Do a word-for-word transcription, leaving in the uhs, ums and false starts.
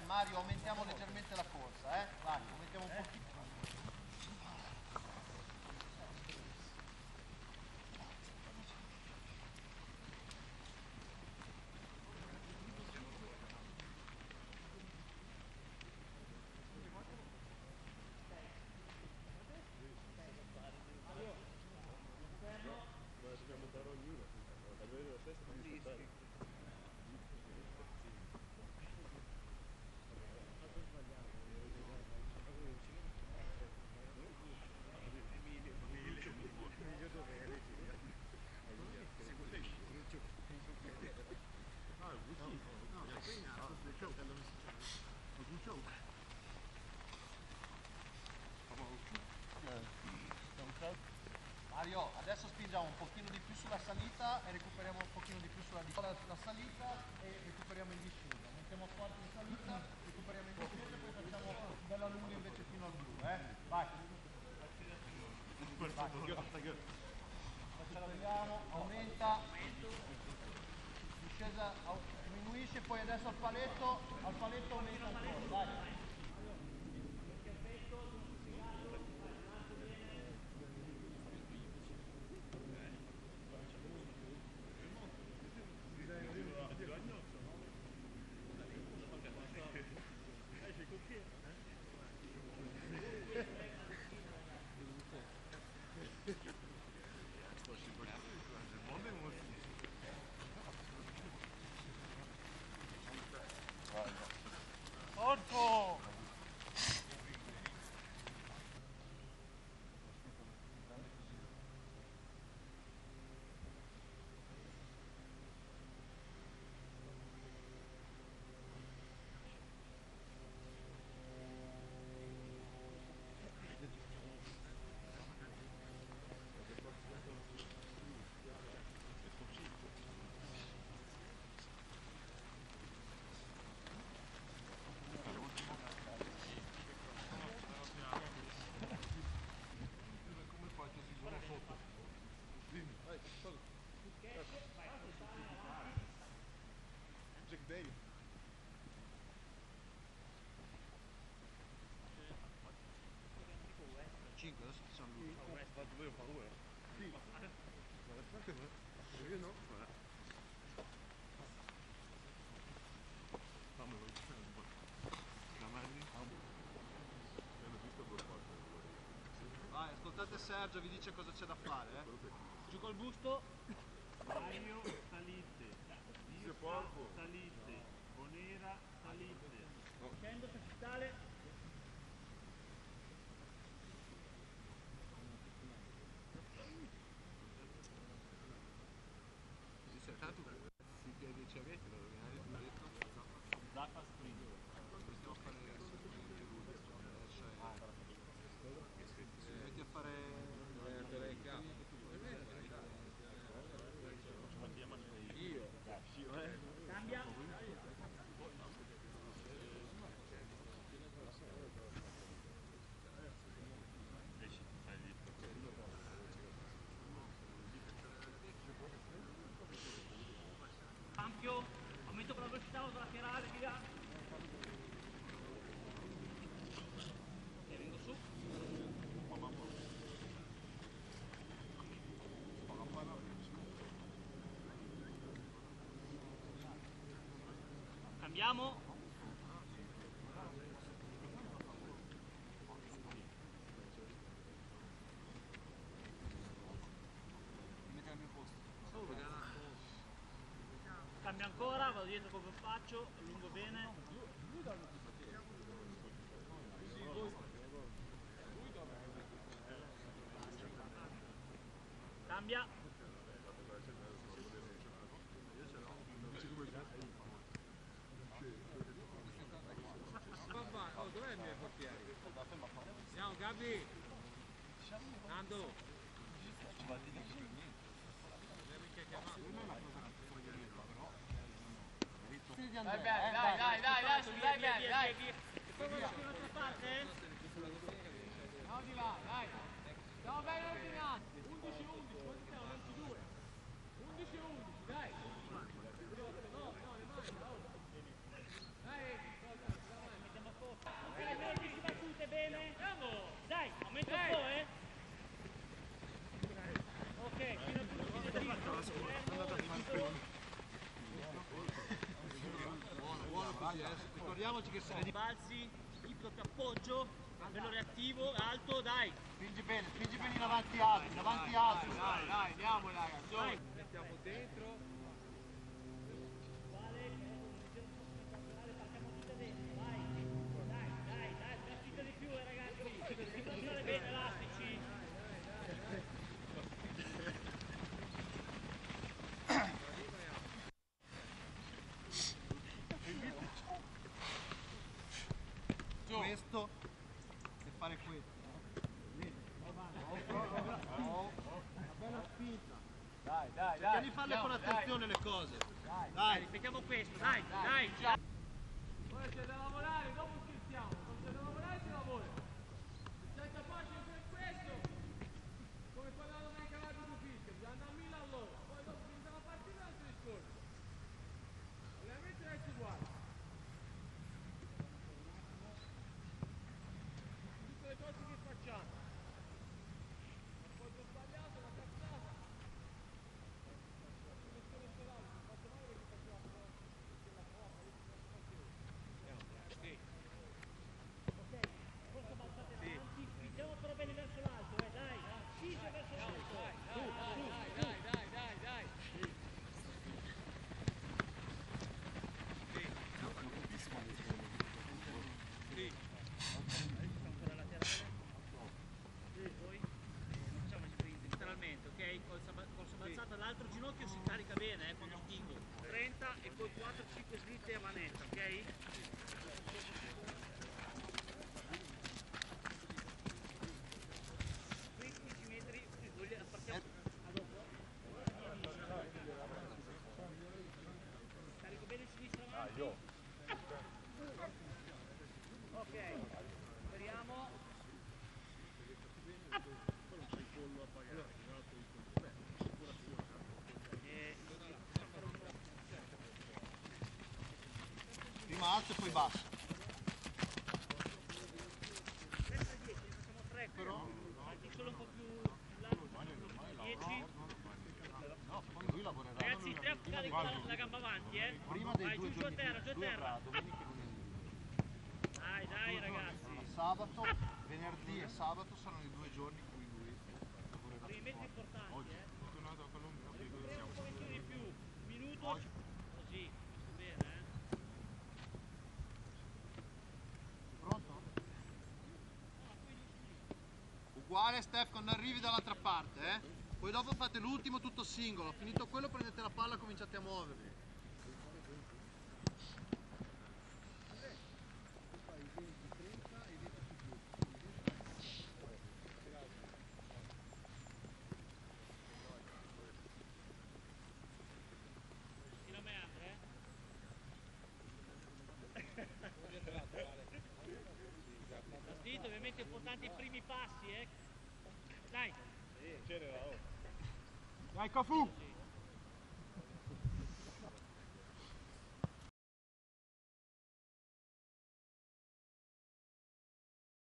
Mario, aumentiamo leggermente la corsa, eh? Vai, aumentiamo un pochino. Mario, adesso spingiamo un pochino di più sulla salita e recuperiamo un pochino di più sulla discesa. La salita e recuperiamo in discesa. Mettiamo forte in salita, recuperiamo in discesa e poi facciamo bella lunga invece fino al blu, eh? Vai. Vai. Acceleriamo, aumenta, discesa, diminuisce, poi adesso al paletto, al paletto aumenta ancora, dai. Orco! cinque, adesso ci sono lui. Ho fatto due, ho paura. Sì. Io no. Fammelo. Vai, ascoltate Sergio, vi dice cosa c'è da fare, eh. Giù col busto. Mario, salite. Dio salite. Bonera, salite. Scendo capitale. Tanto si chiede ci avete lo detto Zappa sprint. devo fare metti a fare io Cambia. Ampio, aumento per la velocità, uso laterale, via. E vengo su. Cambiamo. Cambia ancora, vado dietro come faccio, allungo bene. Cambia. oh, dov'è il mio portiere? Andiamo Gabi Nando Dai bene, dai, dai, dai, dai, dai bene, dai. Poi vado su un'altra parte. Andiamo di là, dai. Siamo ben ordinati. undici undici, quanti siamo? ventidue. undici undici, dai. No, no, le mani, dai. Ricordiamoci che se ne di... balzi, il doppio appoggio, bello reattivo, alto, dai. Spingi bene, spingi bene in avanti alto, in avanti alto. Dai, dai, andiamo ragazzi. Dai. Mettiamo dentro. Vale, partiamo tutte dentro, vai. Dai, dai, dai, già spinta di più eh, ragazzi. Si può stare bene, elastici. Questo e fare questo. Una bella spinta. Dai, dai, dai. Cerca di farle con attenzione le cose. Dai, Dai. ripetiamo questo, dai, dai, già. Ora c'è da lavorare, dopo scherziamo. Quando c'è da lavorare si lavora. Se sei capace di fare questo, come quando non hai cavato tu fischio, bisogna andare a mille all'ora. Poi dopo finita la partita è un altro discorso. Ovviamente resta uguale. Tutte le cose che facciamo. L'appoggio sbagliato, la cazzata. Spingiamo però bene verso l'alto, eh, dai, spinge verso l'alto. Dai, dai, dai, dai, dai. Sì. Ancora laterale. Poi facciamo il sprint letteralmente, ok? Corsa, corsa balzata, l'altro ginocchio si carica bene eh, quando spingo. trenta e poi quattro cinque slitte a manetta, ok? quindici metri, partiamo a dopo. Carico bene il sinistro avanti. Ok, speriamo. E... Prima alto e poi basso. Destra dieci, ne facciamo tre però. Alti solo un po' più in là. dieci. No, poi lui lavorerà. Ragazzi, tre a la, la gamba avanti, eh. Prima dei Vai, due giù, giù a giorni terra, giù a lui terra. avrà domenica e lunedì. Dai, dai ragazzi. Sabato, venerdì e sabato saranno i due giorni in cui lui lavorerà. Primi metri importanti, eh. Sono tornato a Colombia. Recuperiamo un pochettino di più. Minuto. Così, bene, eh. Pronto? Uguale Steph quando arrivi dall'altra parte, eh? Poi dopo fate l'ultimo tutto singolo, finito quello prendete la palla e cominciate a muovervi. Fino a me Andre, eh. La spinta ovviamente è importante i primi passi, eh. Dai. Dai Cafu!